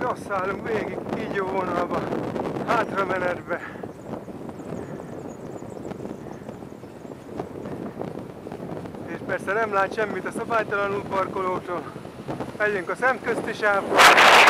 Lasszálunk végig kígyó vonalba, hátra menetbe. És persze nem lát semmit a szabálytalanul parkolótól. Megyünk a szemközti sávba.